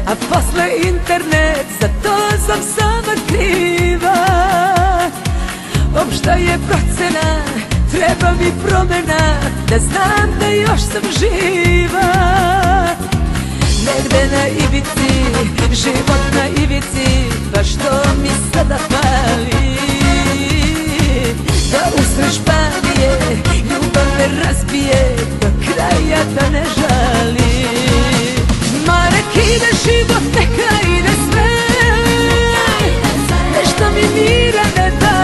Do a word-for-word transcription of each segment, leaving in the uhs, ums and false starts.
a posle internet, za to sam sama kriva. Opšta je procena, treba mi promena, da znam da još sam živa. Negde na ivici, život na ivici, baš to mi sada fali. Da usred Španije, ljubav me razbije, do kraja da ne žali. Ma nek ide život, neka ide sve, nešto mi mira ne da.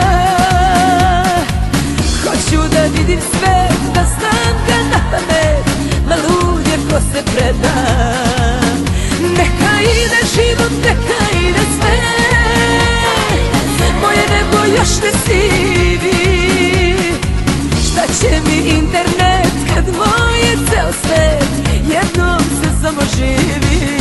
Hoću da vidim svet, da znam ga na pamet, ma lud je ko se preda. Neka ide život, neka ide sve, moje nebo još ne sivi. Šta će mi internet kad moj je ceo svet, jednom se samo živi.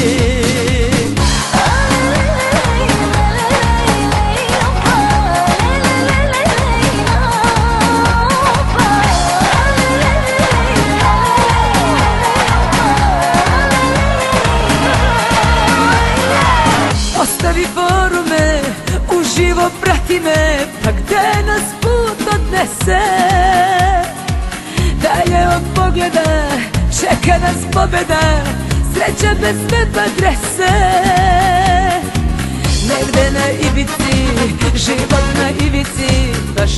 Ostavi forume, uživo prati me, pa gde nas put odnese. Dalje od pogleda, čeka nas pobeda, sreća bez web adrese. Negde na ivici, život na ivici, baš